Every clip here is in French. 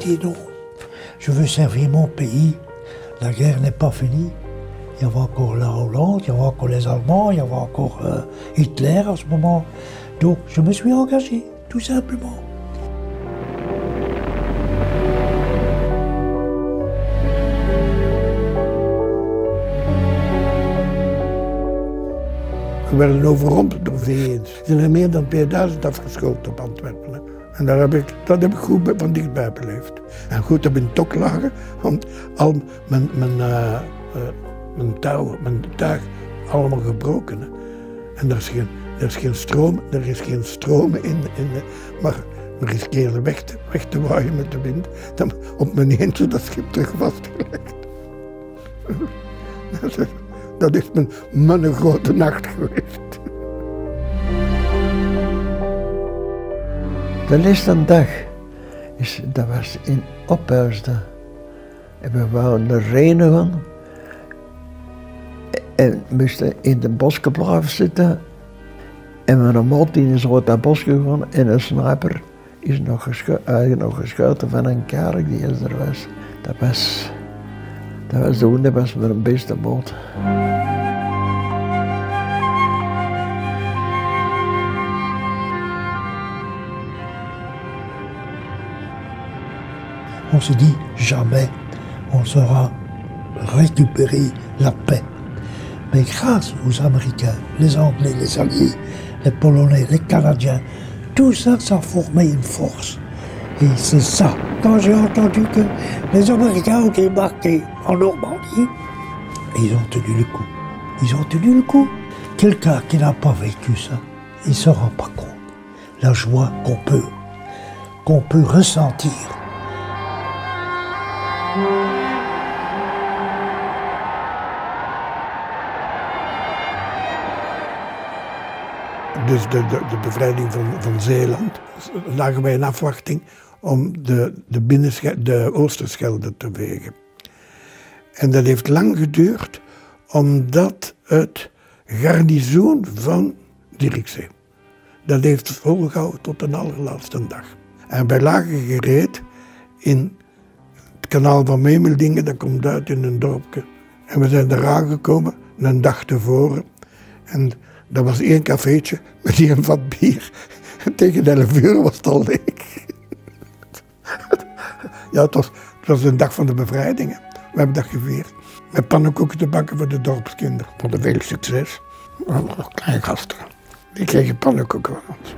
dit non. Je veux servir mon pays. La guerre n'est pas finie. Il y avait encore la Hollande, il y avait encore les Allemands, il y avait encore Hitler en ce moment. Donc je me suis engagé, tout simplement. We werden overrompeld door VN's. Er zijn er meer dan 2000 afgeschoten op Antwerpen. Hè. En dat heb ik goed van dichtbij beleefd. En goed, dat ben ik toch lagen, want al mijn tuig, allemaal gebroken. Hè. En er is geen stroom in maar we riskeerden weg te waaien met de wind. Dan op mijn eentje dat schip terug vastgelegd. Dat is mijn grote nacht geweest. De laatste dag, dat was in Ophuisden. En we wouden naar Renen gaan. En moesten in de bosje blijven zitten. En mijn maat is uit dat bosje gegaan en een sniper is nog geschoten van een kerk die er was. Dat was mijn beste maat. On se dit jamais on saura récupérer la paix. Mais grâce aux Américains, les Anglais, les Alliés, les Polonais, les Canadiens, tout ça, ça a formé une force. Et c'est ça. Quand j'ai entendu que les Américains ont débarqué en Normandie, ils ont tenu le coup. Ils ont tenu le coup. Quelqu'un qui n'a pas vécu ça, il ne se rend pas compte. La joie qu'on peut ressentir. Dus de bevrijding van Zeeland, lagen wij in afwachting om de Oosterschelde te wegen. En dat heeft lang geduurd, omdat het garnizoen van Zierikzee, dat heeft volgehouden tot de allerlaatste dag. En wij lagen gereed in het kanaal van Memeldingen, dat komt uit in een dorpje. En we zijn er aangekomen, een dag tevoren. En dat was 1 cafeetje met 1 vat bier. En tegen 11 uur was het al leeg. Ja, het was een dag van de bevrijding. Hè. We hebben dat gevierd. Met pannenkoeken te bakken voor de dorpskinderen. Voor de veel succes. Nog kleine gasten. Die kregen pannenkoeken van ons.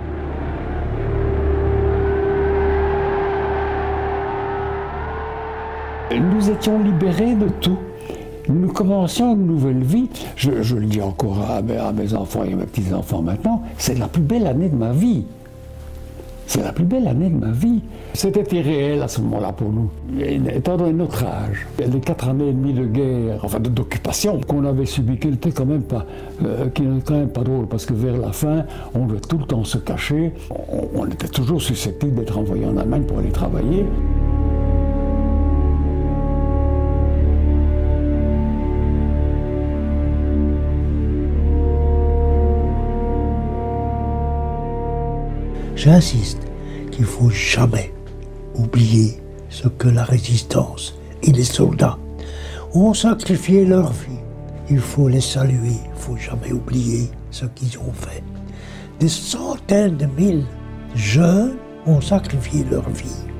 Nous étions libérés de tout. Nous commencions une nouvelle vie. Je le dis encore à mes enfants et à mes petits-enfants maintenant, c'est la plus belle année de ma vie. C'est la plus belle année de ma vie. C'était irréel à ce moment-là pour nous, étant donné notre âge. Les 4 années et demie de guerre, enfin d'occupation qu'on avait subi, qui n'était quand même pas drôle, parce que vers la fin, on devait tout le temps se cacher. On était toujours susceptible d'être envoyé en Allemagne pour aller travailler. J'insiste qu'il ne faut jamais oublier ce que la résistance et les soldats ont sacrifié leur vie. Il faut les saluer, il ne faut jamais oublier ce qu'ils ont fait. Des centaines de mille jeunes ont sacrifié leur vie.